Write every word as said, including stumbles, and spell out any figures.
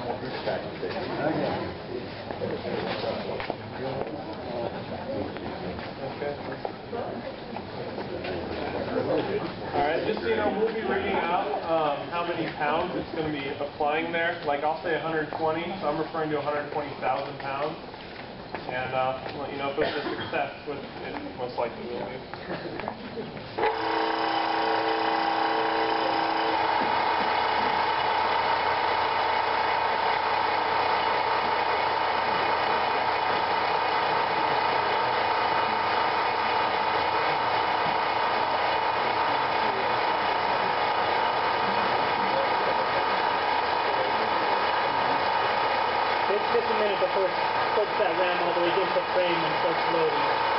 Alright, just so you know, we'll be reading out um, how many pounds it's going to be applying there. Like I'll say one hundred twenty, so I'm referring to one hundred twenty thousand pounds. And uh, I'll let you know if it's a success, which it most likely will be. It's just a minute before it puts that ram all the way into frame and starts loading.